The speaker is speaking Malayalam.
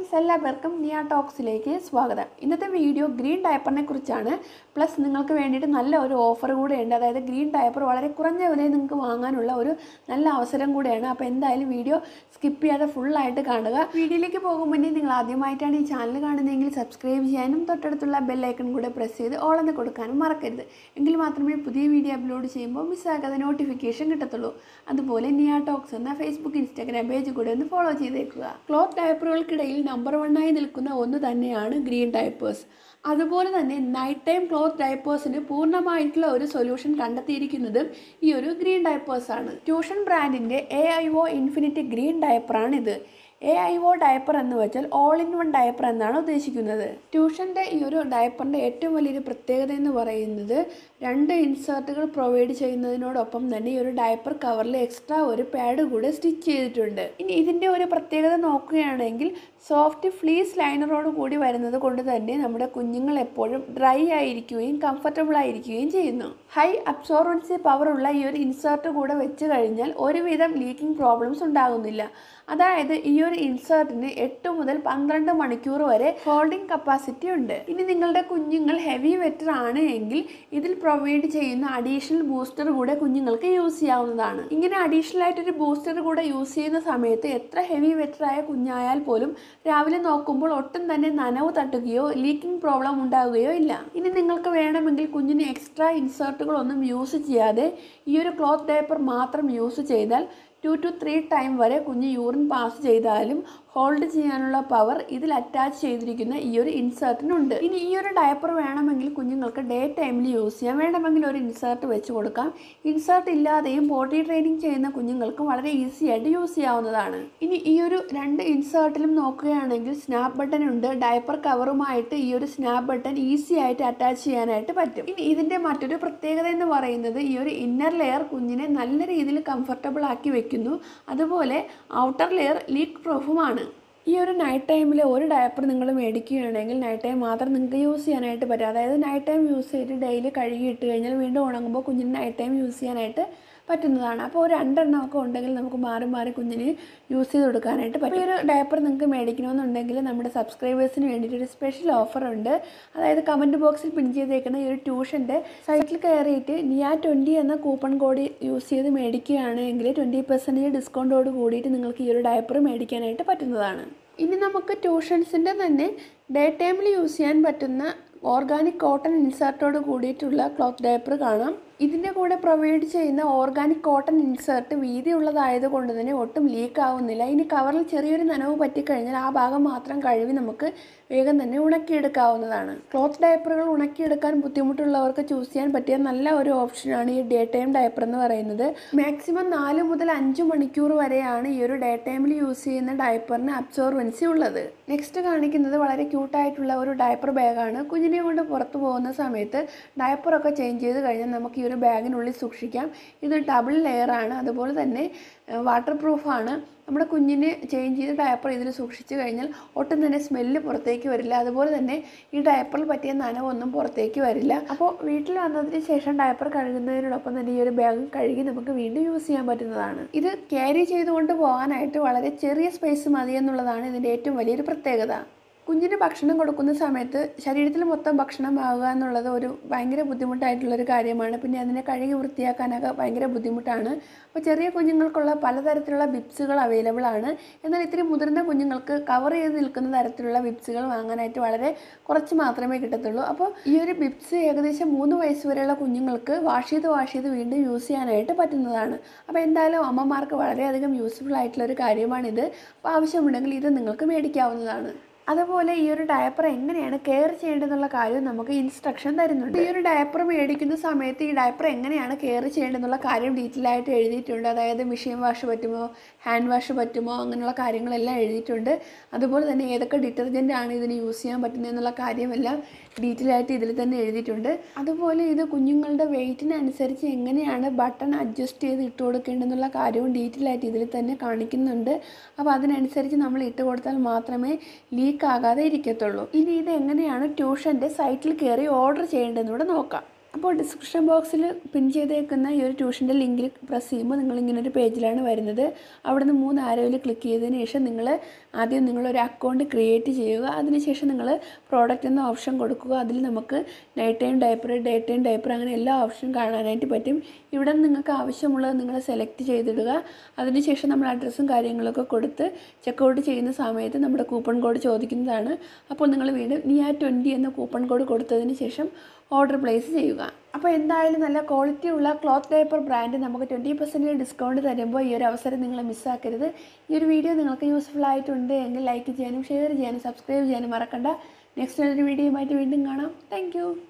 ഫ്രണ്ട്സ്, എല്ലാവർക്കും നിയ ടോക്സിലേക്ക് സ്വാഗതം. ഇന്നത്തെ വീഡിയോ ഗ്രീൻ ഡയപ്പറിനെ കുറിച്ചാണ്. പ്ലസ് നിങ്ങൾക്ക് വേണ്ടിയിട്ട് നല്ല ഒരു ഓഫർ കൂടെ ഉണ്ട്. അതായത് ഗ്രീൻ ഡയപ്പർ വളരെ കുറഞ്ഞ വിലയിൽ നിങ്ങൾക്ക് വാങ്ങാനുള്ള ഒരു നല്ല അവസരം കൂടെയാണ്. അപ്പോൾ എന്തായാലും വീഡിയോ സ്കിപ്പ് ചെയ്യാതെ ഫുള്ളായിട്ട് കാണുക. വീഡിയോയിലേക്ക് പോകും മുന്നേ നിങ്ങൾ ആദ്യമായിട്ടാണ് ഈ ചാനൽ കാണുന്നതെങ്കിൽ സബ്സ്ക്രൈബ് ചെയ്യാനും തൊട്ടടുത്തുള്ള ബെല്ലൈക്കൺ കൂടെ പ്രസ് ചെയ്ത് ഓളെന്ന് കൊടുക്കാനും മറക്കരുത്. എങ്കിൽ മാത്രമേ പുതിയ വീഡിയോ അപ്ലോഡ് ചെയ്യുമ്പോൾ മിസ്സാകാതെ നോട്ടിഫിക്കേഷൻ കിട്ടത്തുള്ളൂ. അതുപോലെ നിയ ടോക്സ് എന്ന ഫേസ്ബുക്ക് ഇൻസ്റ്റാഗ്രാം പേജ് കൂടെ ഒന്ന് ഫോളോ ചെയ്തേക്കുക. ക്ലോത്ത് ഡയപ്പറുകൾക്കിടയിൽ നമ്പർ 1 ആയി നിൽക്കുന്ന ഒന്ന് തന്നെയാണ് ഗ്രീൻ ഡയപ്പേഴ്സ്. അതുപോലെ തന്നെ നൈറ്റ് ടൈം ക്ലോത്ത് ഡയപ്പേഴ്സിന് പൂർണ്ണമായിട്ടുള്ള ഒരു സൊല്യൂഷൻ കണ്ടെത്തിയിരിക്കുന്നതും ഈ ഒരു ഗ്രീൻ ഡയപ്പേഴ്സാണ്. ട്യൂഷൻ ബ്രാൻഡിൻ്റെ AIO ഇൻഫിനിറ്റി ഗ്രീൻ ഡയപ്പറാണിത്. AIO ഡയപ്പർ എന്ന് വെച്ചാൽ ഓൾ ഇൻ വൺ ഡയപ്പർ എന്നാണ് ഉദ്ദേശിക്കുന്നത്. ട്യൂഷൻ്റെ ഈ ഒരു ഡയപ്പറിൻ്റെ ഏറ്റവും വലിയൊരു പ്രത്യേകത എന്ന് പറയുന്നത് 2 ഇൻസേർട്ടുകൾ പ്രൊവൈഡ് ചെയ്യുന്നതിനോടൊപ്പം തന്നെ ഈ ഒരു ഡയപ്പർ കവറിൽ എക്സ്ട്രാ ഒരു പാഡ് കൂടെ സ്റ്റിച്ച് ചെയ്തിട്ടുണ്ട്. ഇനി ഇതിൻ്റെ ഒരു പ്രത്യേകത നോക്കുകയാണെങ്കിൽ സോഫ്റ്റ് ഫ്ലീസ് ലൈനറോട് കൂടി വരുന്നത് കൊണ്ട് തന്നെ നമ്മുടെ കുഞ്ഞുങ്ങൾ എപ്പോഴും ഡ്രൈ ആയിരിക്കുകയും കംഫർട്ടബിൾ ആയിരിക്കുകയും ചെയ്യുന്നു. ഹൈ അബ്സോർബൻസി പവറുള്ള ഈ ഒരു ഇൻസേർട്ട് കൂടെ വെച്ച് കഴിഞ്ഞാൽ ഒരുവിധം ലീക്കിംഗ് പ്രോബ്ലംസ് ഉണ്ടാകുന്നില്ല. അതായത് ഈ ഒരു ഇൻസേർട്ടിന് 8 മുതൽ 12 മണിക്കൂർ വരെ ഹോൾഡിംഗ് കപ്പാസിറ്റി ഉണ്ട്. ഇനി നിങ്ങളുടെ കുഞ്ഞുങ്ങൾ ഹെവി വെറ്റർ ആണ് എങ്കിൽ ഇതിൽ പ്രൊവൈഡ് ചെയ്യുന്ന അഡീഷണൽ ബൂസ്റ്റർ കൂടെ കുഞ്ഞുങ്ങൾക്ക് യൂസ് ചെയ്യാവുന്നതാണ്. ഇങ്ങനെ അഡീഷണൽ ആയിട്ടൊരു ബൂസ്റ്റർ കൂടെ യൂസ് ചെയ്യുന്ന സമയത്ത് എത്ര ഹെവി വെറ്റർ ആയ കുഞ്ഞായാൽ പോലും രാവിലെ നോക്കുമ്പോൾ ഒട്ടും തന്നെ നനവ് തട്ടുകയോ ലീക്കിംഗ് പ്രോബ്ലം ഉണ്ടാവുകയോ ഇല്ല. ഇനി നിങ്ങൾക്ക് വേണമെങ്കിൽ കുഞ്ഞിന് എക്സ്ട്രാ ഇൻസേർട്ടുകളൊന്നും യൂസ് ചെയ്യാതെ ഈ ഒരു ക്ലോത്ത് ഡയപ്പർ മാത്രം യൂസ് ചെയ്താൽ 2 to 3 ടൈം വരെ കുഞ്ഞ് യൂറിൻ പാസ് ചെയ്താലും ഹോൾഡ് ചെയ്യാനുള്ള പവർ ഇതിൽ അറ്റാച്ച് ചെയ്തിരിക്കുന്ന ഈ ഒരു ഇൻസേർട്ടിനുണ്ട്. ഇനി ഈ ഒരു ഡയപ്പർ വേണമെങ്കിൽ കുഞ്ഞുങ്ങൾക്ക് ഡേ ടൈമിൽ യൂസ് ചെയ്യാം. വേണമെങ്കിൽ ഒരു ഇൻസേർട്ട് വെച്ച് കൊടുക്കാം. ഇൻസേർട്ട് ഇല്ലാതെയും പോട്ടി ട്രെയിനിങ് ചെയ്യുന്ന കുഞ്ഞുങ്ങൾക്ക് വളരെ ഈസി ആയിട്ട് യൂസ് ചെയ്യാവുന്നതാണ്. ഇനി ഈ ഒരു 2 ഇൻസേർട്ടിലും നോക്കുകയാണെങ്കിൽ സ്നാപ്പ് ബട്ടൺ ഉണ്ട്. ഡയപ്പർ കവറുമായിട്ട് ഈ ഒരു സ്നാപ്പ് ബട്ടൺ ഈസി ആയിട്ട് അറ്റാച്ച് ചെയ്യാനായിട്ട് പറ്റും. ഇനി ഇതിൻ്റെ മറ്റൊരു പ്രത്യേകത എന്ന് പറയുന്നത് ഈ ഒരു ഇന്നർ ലെയർ കുഞ്ഞിനെ നല്ല രീതിയിൽ കംഫർട്ടബിൾ ആക്കി വെക്കുന്നു. അതുപോലെ ഔട്ടർ ലെയർ ലീക്ക് പ്രൂഫുമാണ്. ഈ ഒരു നൈറ്റ് ടൈമിൽ ഒരു ഡയപ്പർ നിങ്ങൾ മേടിക്കുകയാണെങ്കിൽ നൈറ്റ് ടൈം മാത്രം നിങ്ങൾക്ക് യൂസ് ചെയ്യാനായിട്ട് പറ്റും. അതായത് നൈറ്റ് ടൈം യൂസ് ചെയ്തിട്ട് ഡെയിലി കഴുകിയിട്ട് കഴിഞ്ഞാൽ വീണ്ടും ഉണങ്ങുമ്പോൾ കുഞ്ഞിന് നൈറ്റ് ടൈം യൂസ് ചെയ്യാനായിട്ട് പറ്റുന്നതാണ്. അപ്പോൾ ഒരു 2 എണ്ണമൊക്കെ ഉണ്ടെങ്കിൽ നമുക്ക് മാറി മാറി കുഞ്ഞിന് യൂസ് ചെയ്ത് കൊടുക്കാനായിട്ട് പറ്റും. ഈ ഒരു ഡയപ്പർ നിങ്ങൾക്ക് മേടിക്കണമെന്നുണ്ടെങ്കിൽ നമ്മുടെ സബ്സ്ക്രൈബേഴ്സിന് വേണ്ടിയിട്ട് ഒരു സ്പെഷ്യൽ ഓഫർ ഉണ്ട്. അതായത് കമൻറ്റ് ബോക്സിൽ പിൻ ചെയ്തേക്കുന്ന ഈ ഒരു ട്യൂഷൻ്റെ സൈറ്റിൽ കയറിയിട്ട് നിയ 20 എന്ന കൂപ്പൺ കോഡ് യൂസ് ചെയ്ത് മേടിക്കുകയാണെങ്കിൽ 20% ഡിസ്കൗണ്ടോട് കൂടിയിട്ട് നിങ്ങൾക്ക് ഈ ഒരു ഡയപ്പർ മേടിക്കാനായിട്ട് പറ്റുന്നതാണ്. ഇനി നമുക്ക് ട്യൂഷൻസിൻ്റെ തന്നെ ഡേ ടൈമിൽ യൂസ് ചെയ്യാൻ പറ്റുന്ന ഓർഗാനിക് കോട്ടൺ ഇൻസേർട്ടോട് കൂടിയിട്ടുള്ള ക്ലോത്ത് ഡയപ്പർ കാണാം. ഇതിൻ്റെ കൂടെ പ്രൊവൈഡ് ചെയ്യുന്ന ഓർഗാനിക് കോട്ടൺ ഇൻസേർട്ട് വീതിയുള്ളതായത് കൊണ്ട് തന്നെ ഒട്ടും ലീക്ക് ആവുന്നില്ല. ഇനി കവറിൽ ചെറിയൊരു നനവ് പറ്റിക്കഴിഞ്ഞാൽ ആ ഭാഗം മാത്രം കഴുകി നമുക്ക് വേഗം തന്നെ ഉണക്കിയെടുക്കാവുന്നതാണ്. ക്ലോത്ത് ഡയപ്പറുകൾ ഉണക്കിയെടുക്കാൻ ബുദ്ധിമുട്ടുള്ളവർക്ക് ചൂസ് ചെയ്യാൻ പറ്റിയ നല്ല ഒരു ഓപ്ഷനാണ് ഈ ഡേ ടൈം ഡയപ്പർ എന്ന് പറയുന്നത്. മാക്സിമം 4 മുതൽ 5 മണിക്കൂർ വരെയാണ് ഈ ഒരു ഡേ ടൈമിൽ യൂസ് ചെയ്യുന്ന ഡയപ്പറിന് അബ്സോർബൻസി ഉള്ളത്. നെക്സ്റ്റ് കാണിക്കുന്നത് വളരെ ക്യൂട്ടായിട്ടുള്ള ഒരു ഡയപ്പർ ബാഗാണ്. കുഞ്ഞിനെ കൊണ്ട് പുറത്തു പോകുന്ന സമയത്ത് ഡയപ്പറൊക്കെ ചേഞ്ച് ചെയ്ത് കഴിഞ്ഞാൽ നമുക്ക് ഈ ഒരു ബാഗിനുള്ളിൽ സൂക്ഷിക്കാം. ഇത് ഡബിൾ ലെയറാണ്. അതുപോലെ തന്നെ വാട്ടർ പ്രൂഫാണ്. നമ്മുടെ കുഞ്ഞിന് ചേഞ്ച് ചെയ്ത് ഡയപ്പർ ഇതിൽ സൂക്ഷിച്ച് കഴിഞ്ഞാൽ ഒട്ടും തന്നെ സ്മെല്ല് പുറത്തേക്ക് വരില്ല. അതുപോലെ തന്നെ ഈ ഡയപ്പറിൽ പറ്റിയ നനവൊന്നും പുറത്തേക്ക് വരില്ല. അപ്പോൾ വീട്ടിൽ വന്നതിന് ശേഷം ഡയപ്പർ കഴുകുന്നതിനോടൊപ്പം തന്നെ ഈ ഒരു ബാഗ് കഴുകി നമുക്ക് വീണ്ടും യൂസ് ചെയ്യാൻ പറ്റുന്നതാണ്. ഇത് ക്യാരി ചെയ്തുകൊണ്ട് പോകാനായിട്ട് വളരെ ചെറിയ സ്പേസ് മതി എന്നുള്ളതാണ് ഇതിൻ്റെ ഏറ്റവും വലിയൊരു പ്രത്യേകത. കുഞ്ഞിന് ഭക്ഷണം കൊടുക്കുന്ന സമയത്ത് ശരീരത്തിൽ മൊത്തം ഭക്ഷണമാവുക എന്നുള്ളത് ഒരു ഭയങ്കര ബുദ്ധിമുട്ടായിട്ടുള്ളൊരു കാര്യമാണ്. പിന്നെ അതിനെ കഴുകി വൃത്തിയാക്കാനൊക്കെ ഭയങ്കര ബുദ്ധിമുട്ടാണ്. അപ്പോൾ ചെറിയ കുഞ്ഞുങ്ങൾക്കുള്ള പലതരത്തിലുള്ള ബിപ്സുകൾ അവൈലബിൾ ആണ്. എന്നാൽ ഇത്തിരി മുതിർന്ന കുഞ്ഞുങ്ങൾക്ക് കവർ ചെയ്ത് നിൽക്കുന്ന തരത്തിലുള്ള ബിപ്സുകൾ വാങ്ങാനായിട്ട് വളരെ കുറച്ച് മാത്രമേ കിട്ടത്തുള്ളൂ. അപ്പോൾ ഈ ഒരു ബിപ്സ് ഏകദേശം 3 വയസ്സ് വരെയുള്ള കുഞ്ഞുങ്ങൾക്ക് വാഷ് ചെയ്ത് വീണ്ടും യൂസ് ചെയ്യാനായിട്ട് പറ്റുന്നതാണ്. അപ്പോൾ എന്തായാലും അമ്മമാർക്ക് വളരെയധികം യൂസ്ഫുൾ ആയിട്ടുള്ള ഒരു കാര്യമാണിത്. അപ്പോൾ ആവശ്യമുണ്ടെങ്കിൽ ഇത് നിങ്ങൾക്ക് മേടിക്കാവുന്നതാണ്. അതുപോലെ ഈ ഒരു ഡയപ്പർ എങ്ങനെയാണ് കെയർ ചെയ്യേണ്ടതെന്നുള്ള കാര്യം നമുക്ക് ഇൻസ്ട്രക്ഷൻ തരുന്നുണ്ട്. ഈ ഒരു ഡയപ്പർ മേടിക്കുന്ന സമയത്ത് ഈ ഡയപ്പർ എങ്ങനെയാണ് കെയർ ചെയ്യേണ്ടതെന്നുള്ള കാര്യം ഡീറ്റെയിൽ ആയിട്ട് എഴുതിയിട്ടുണ്ട്. അതായത് മെഷീൻ വാഷ് പറ്റുമോ, ഹാൻഡ് വാഷ് പറ്റുമോ, അങ്ങനെയുള്ള കാര്യങ്ങളെല്ലാം എഴുതിയിട്ടുണ്ട്. അതുപോലെ തന്നെ ഏതൊക്കെ ഡിറ്റർജൻ്റ് ആണ് ഇതിന് യൂസ് ചെയ്യാൻ പറ്റുന്നതെന്നുള്ള കാര്യമെല്ലാം ഡീറ്റെയിൽ ആയിട്ട് ഇതിൽ തന്നെ എഴുതിയിട്ടുണ്ട്. അതുപോലെ ഇത് കുഞ്ഞുങ്ങളുടെ വെയ്റ്റിനനുസരിച്ച് എങ്ങനെയാണ് ബട്ടൺ അഡ്ജസ്റ്റ് ചെയ്ത് ഇട്ട് കൊടുക്കേണ്ടതെന്നുള്ള കാര്യവും ഡീറ്റെയിൽ ആയിട്ട് ഇതിൽ തന്നെ കാണിക്കുന്നുണ്ട്. അപ്പോൾ അതിനനുസരിച്ച് നമ്മൾ ഇട്ട് കൊടുത്താൽ മാത്രമേ ലീക്ക് ആകാതെ ഇരിക്കത്തുള്ളൂ. ഇനി ഇത് എങ്ങനെയാണ് ട്യൂഷൻ്റെ സൈറ്റിൽ കയറി ഓർഡർ ചെയ്യേണ്ടതെന്നൂടെ നോക്കാം. അപ്പോൾ ഡിസ്ക്രിപ്ഷൻ ബോക്സിൽ പിൻ ചെയ്തേക്കുന്ന ഈ ഒരു ട്യൂഷൻ്റെ ലിങ്കിൽ പ്രസ് ചെയ്യുമ്പോൾ നിങ്ങളിങ്ങനൊരു പേജിലാണ് വരുന്നത്. അവിടെ നിന്ന് 3 ആരോയിൽ ക്ലിക്ക് ചെയ്തതിന് ശേഷം ആദ്യം നിങ്ങളൊരു അക്കൗണ്ട് ക്രിയേറ്റ് ചെയ്യുക. അതിനുശേഷം നിങ്ങൾ പ്രോഡക്റ്റ് എന്ന ഓപ്ഷൻ കൊടുക്കുക. അതിൽ നമുക്ക് night time diaper, day time diaper അങ്ങനെ എല്ലാ ഓപ്ഷനും കാണാനായിട്ട് പറ്റും. ഇവിടെ നിങ്ങൾക്ക് ആവശ്യമുള്ളത് നിങ്ങൾ സെലക്ട് ചെയ്തിടുക. അതിനുശേഷം നമ്മൾ അഡ്രസ്സും കാര്യങ്ങളൊക്കെ കൊടുത്ത് ചെക്കൗട്ട് ചെയ്യുന്ന സമയത്ത് നമ്മുടെ കൂപ്പൺ കോഡ് ചോദിക്കുന്നതാണ്. അപ്പോൾ നിങ്ങൾ വീണ്ടും NIA20 എന്ന കൂപ്പൺ കോഡ് കൊടുത്തതിന് ശേഷം ഓർഡർ പ്ലേസ് ചെയ്യുക. അപ്പോൾ എന്തായാലും നല്ല ക്വാളിറ്റി ഉള്ള ക്ലോത്ത് ഡയപ്പർ ബ്രാൻഡ് നമുക്ക് 20% ഡിസ്കൗണ്ട് തരുമ്പോൾ ഈ ഒരു അവസരം നിങ്ങൾ മിസ്സാക്കരുത്. ഈ ഒരു വീഡിയോ നിങ്ങൾക്ക് യൂസ്ഫുൾ ആയിട്ടുണ്ട് എങ്കിൽ ലൈക്ക് ചെയ്യാനും ഷെയർ ചെയ്യാനും സബ്സ്ക്രൈബ് ചെയ്യാനും മറക്കണ്ട. നെക്സ്റ്റ് നല്ലൊരു വീഡിയോയുമായിട്ട് വീണ്ടും കാണാം. താങ്ക്